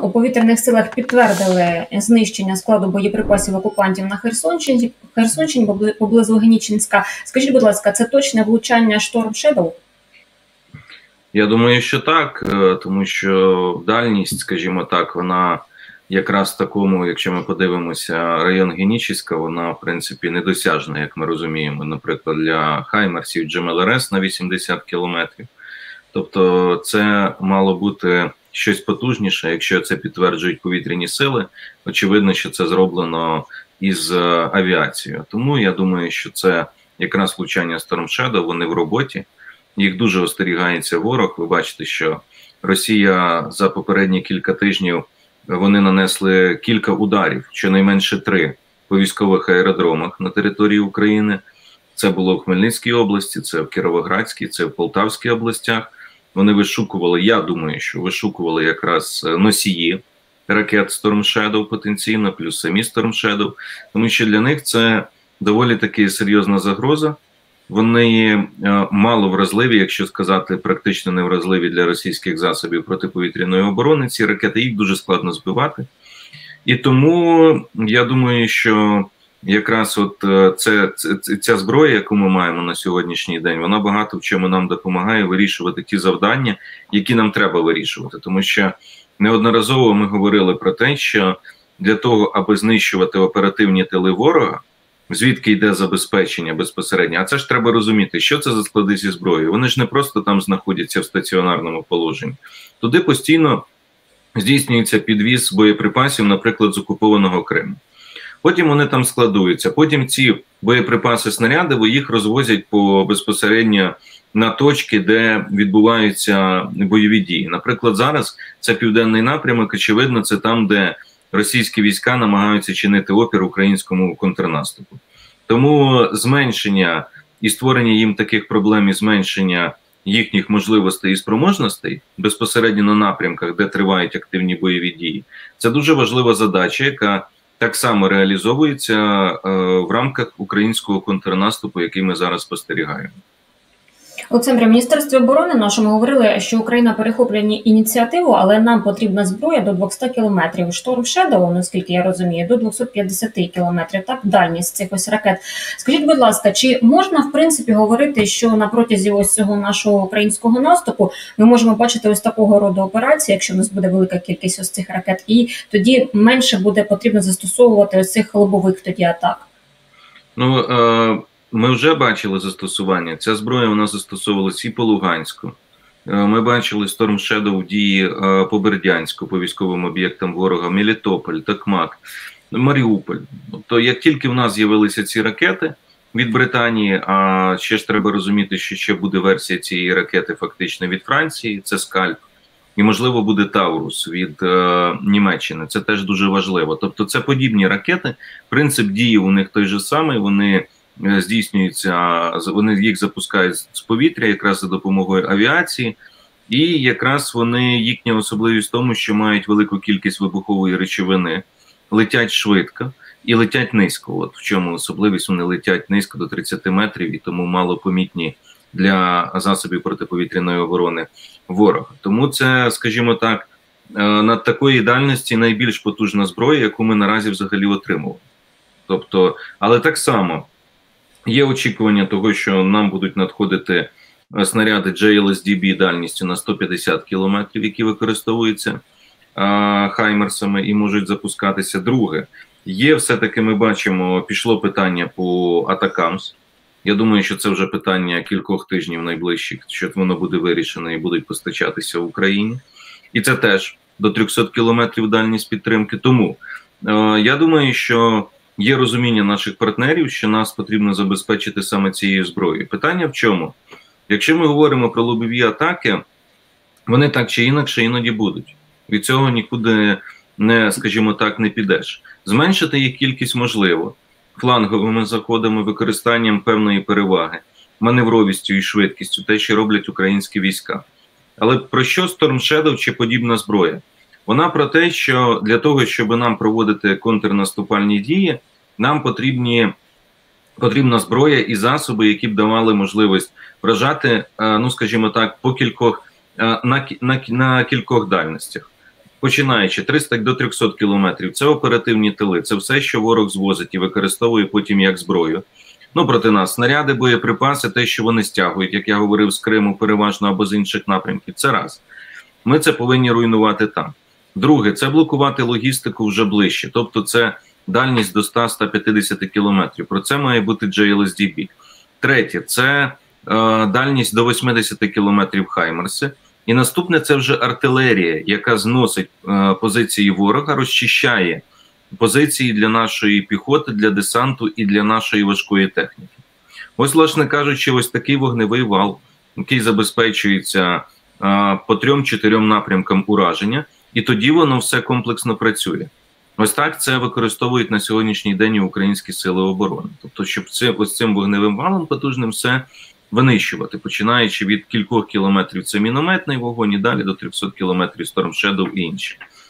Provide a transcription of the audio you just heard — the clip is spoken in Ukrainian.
у повітряних силах підтвердили знищення складу боєприпасів окупантів на Херсонщині поблизу Генічинська. Скажіть, будь ласка, це точне влучання Storm Shadow? Я думаю, що так, тому що дальність, скажімо так, вона якраз в такому, якщо ми подивимося, район Генічиська, вона, в принципі, недосяжна, як ми розуміємо, наприклад, для Хаймерсів GMLRS на 80 кілометрів. Тобто це мало бути щось потужніше, якщо це підтверджують повітряні сили. Очевидно, що це зроблено із авіацією. Тому я думаю, що це якраз влучання Storm Shadow, вони в роботі. Їх дуже остерігається ворог. Ви бачите, що Росія за попередні кілька тижнів вони нанесли кілька ударів, щонайменше 3 по військових аеродромах на території України. Це було в Хмельницькій області, це в Кіровоградській, це в Полтавській областях. Вони вишукували, я думаю, що вишукували якраз носії ракет Storm Shadow потенційно, плюс самі Storm Shadow, тому що для них це доволі таки серйозна загроза. Вони мало вразливі, якщо сказати, практично невразливі для російських засобів протиповітряної оборони. Ці ракети, їх дуже складно збивати. І тому я думаю, що якраз от ця зброя, яку ми маємо на сьогоднішній день, вона багато в чому нам допомагає вирішувати ті завдання, які нам треба вирішувати. Тому що неодноразово ми говорили про те, що для того, аби знищувати оперативні тили ворога, звідки йде забезпечення безпосередньо, а це ж треба розуміти, що це за склади зі зброєю. Вони ж не просто там знаходяться в стаціонарному положенні. Туди постійно здійснюється підвіз боєприпасів, наприклад, з окупованого Криму. Потім вони там складуються, потім ці боєприпаси, снаряди, їх розвозять безпосередньо на точки, де відбуваються бойові дії. Наприклад, зараз це південний напрямок, очевидно, це там, де російські війська намагаються чинити опір українському контрнаступу. Тому зменшення і створення їм таких проблем, і зменшення їхніх можливостей і спроможностей безпосередньо на напрямках, де тривають активні бойові дії, це дуже важлива задача, яка так само реалізовується в рамках українського контрнаступу, який ми зараз спостерігаємо. Олександре, в Міністерстві оборони нашому говорили, що Україна перехоплює ініціативу, але нам потрібна зброя до 200 кілометрів. Storm Shadow, наскільки я розумію, до 250 кілометрів, так, дальність цих ось ракет. Скажіть, будь ласка, чи можна, в принципі, говорити, що на протязі ось цього нашого українського наступу ми можемо бачити ось такого роду операції, якщо в нас буде велика кількість ось цих ракет, і тоді менше буде потрібно застосовувати ось цих лобових тоді атак? Ми вже бачили застосування. Ця зброя вона застосовувалася і по Луганську. Ми бачили Storm Shadow в дії по Бердянську, по військовим об'єктам ворога, Мелітополь, Токмак, Маріуполь. Тобто, як тільки в нас з'явилися ці ракети від Британії, а ще ж треба розуміти, що ще буде версія цієї ракети фактично від Франції, це Скальп, і можливо буде Таурус від Німеччини, це теж дуже важливо. Тобто це подібні ракети, принцип дії у них той же самий, вони здійснюються, вони їх запускають з повітря якраз за допомогою авіації, і якраз вони, їхня особливість в тому, що мають велику кількість вибухової речовини, летять швидко і летять низько. От в чому особливість, вони летять низько до 30 метрів і тому мало помітні для засобів протиповітряної оборони ворога. Тому це, скажімо так, над такої дальності найбільш потужна зброя, яку ми наразі взагалі отримували. Тобто, але так само є очікування того, що нам будуть надходити снаряди JLSDB дальністю на 150 кілометрів, які використовуються Хаймерсами і можуть запускатися. Друге, є все-таки, ми бачимо, пішло питання по Атакамс. Я думаю, що це вже питання кількох тижнів найближчих, що воно буде вирішено і будуть постачатися в Україні. І це теж до 300 кілометрів дальність підтримки. Тому я думаю, що є розуміння наших партнерів, що нас потрібно забезпечити саме цією зброєю. Питання в чому? Якщо ми говоримо про лобові атаки, вони так чи інакше іноді будуть. Від цього нікуди не, скажімо так, не підеш. Зменшити їх кількість можливо фланговими заходами, використанням певної переваги, маневровістю і швидкістю, те, що роблять українські війська. Але про що Storm Shadow чи подібна зброя? Вона про те, що для того, щоб нам проводити контрнаступальні дії, нам потрібна зброя і засоби, які б давали можливість вражати, ну скажімо так, по кількох, на кількох дальностях. починаючи 300 до 300 кілометрів, це оперативні тили, це все, що ворог звозить і використовує потім як зброю. Ну, проти нас снаряди, боєприпаси, те, що вони стягують, як я говорив, з Криму переважно або з інших напрямків, це раз. Ми це повинні руйнувати там. Друге, це блокувати логістику вже ближче, тобто це дальність до 100-150 кілометрів. Про це має бути JLSDB. Третє, це дальність до 80 кілометрів Хаймерси. І наступне, це вже артилерія, яка зносить позиції ворога, розчищає позиції для нашої піхоти, для десанту і для нашої важкої техніки. Ось, власне кажучи, ось такий вогневий вал, який забезпечується по 3-4 напрямкам ураження, і тоді воно все комплексно працює. Ось так це використовують на сьогоднішній день і українські сили оборони. Тобто, щоб ось цим вогневим валом потужним все винищувати, починаючи від кількох кілометрів це мінометний вогонь і далі до 300 кілометрів Storm Shadow і інші.